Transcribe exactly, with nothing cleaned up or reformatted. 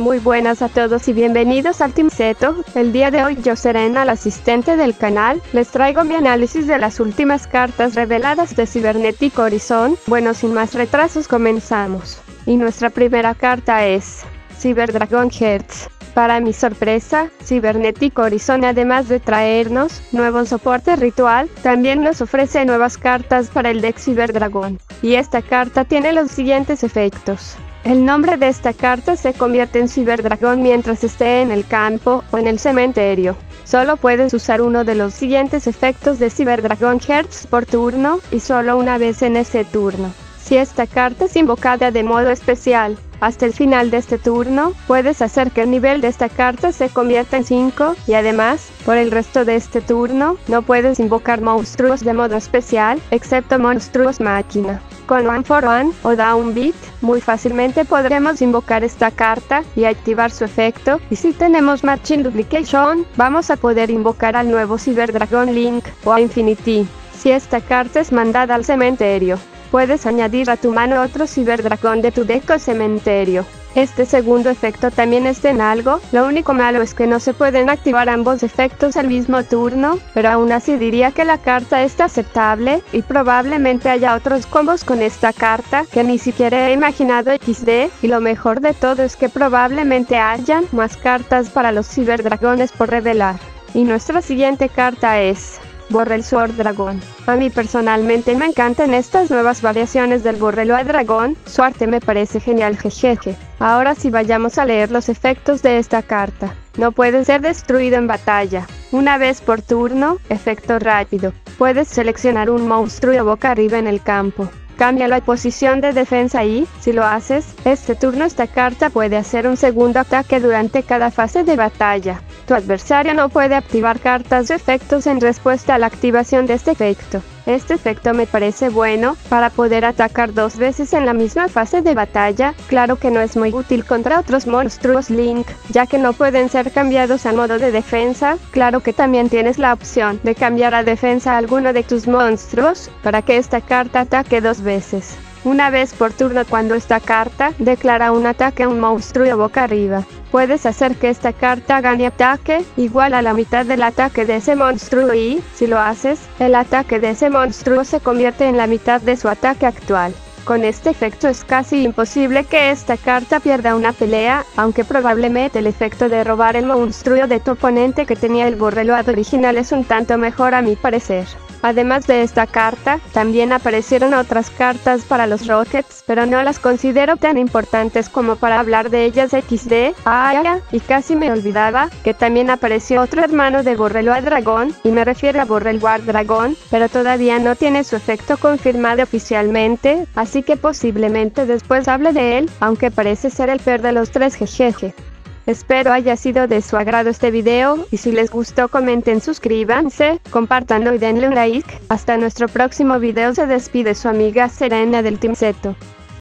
Muy buenas a todos y bienvenidos al Team Zeto. El día de hoy yo, Serena, la asistente del canal, les traigo mi análisis de las últimas cartas reveladas de Cybernetic Horizon. Bueno, sin más retrasos comenzamos. Y nuestra primera carta es Cyber Dragon Hearts. Para mi sorpresa, Cybernetic Horizon, además de traernos nuevo soporte ritual, también nos ofrece nuevas cartas para el deck Cyber Dragon. Y esta carta tiene los siguientes efectos. El nombre de esta carta se convierte en Cyber Dragon mientras esté en el campo o en el cementerio. Solo puedes usar uno de los siguientes efectos de Cyber Dragon Hearts por turno, y solo una vez en ese turno. Si esta carta es invocada de modo especial hasta el final de este turno, puedes hacer que el nivel de esta carta se convierta en cinco, y además, por el resto de este turno, no puedes invocar monstruos de modo especial, excepto monstruos máquina. Con One for One o Downbeat, muy fácilmente podremos invocar esta carta y activar su efecto, y si tenemos Matching Duplication, vamos a poder invocar al nuevo Cyber Dragon Link o a Infinity. Si esta carta es mandada al cementerio, puedes añadir a tu mano otro Cyber Dragon de tu deck o cementerio. Este segundo efecto también está en algo, lo único malo es que no se pueden activar ambos efectos al mismo turno, pero aún así diría que la carta está aceptable, y probablemente haya otros combos con esta carta que ni siquiera he imaginado equis de, y lo mejor de todo es que probablemente hayan más cartas para los Cyber Dragones por revelar. Y nuestra siguiente carta es Borrel Sword Dragon. A mí personalmente me encantan estas nuevas variaciones del Borreloa Dragón, su arte me parece genial, jejeje. Ahora sí, vayamos a leer los efectos de esta carta. No puede ser destruido en batalla. Una vez por turno, efecto rápido. Puedes seleccionar un monstruo boca arriba en el campo. Cambia la posición de defensa y, si lo haces, este turno esta carta puede hacer un segundo ataque durante cada fase de batalla. Tu adversario no puede activar cartas o efectos en respuesta a la activación de este efecto. Este efecto me parece bueno para poder atacar dos veces en la misma fase de batalla. Claro que no es muy útil contra otros monstruos Link, ya que no pueden ser cambiados a modo de defensa. Claro que también tienes la opción de cambiar a defensa a alguno de tus monstruos para que esta carta ataque dos veces. Una vez por turno, cuando esta carta declara un ataque a un monstruo boca arriba, puedes hacer que esta carta gane ataque igual a la mitad del ataque de ese monstruo y, si lo haces, el ataque de ese monstruo se convierte en la mitad de su ataque actual. Con este efecto es casi imposible que esta carta pierda una pelea, aunque probablemente el efecto de robar el monstruo de tu oponente que tenía el Borreload original es un tanto mejor a mi parecer. Además de esta carta, también aparecieron otras cartas para los Rockets, pero no las considero tan importantes como para hablar de ellas equis de. Ah, y casi me olvidaba que también apareció otro hermano de Borreloa Dragón, y me refiero a Borreloa Dragón, pero todavía no tiene su efecto confirmado oficialmente, así que posiblemente después hable de él, aunque parece ser el peor de los tres, jejeje. Espero haya sido de su agrado este video, y si les gustó comenten, suscríbanse, compártanlo y denle un like. Hasta nuestro próximo video, se despide su amiga Serena del Team Zeto.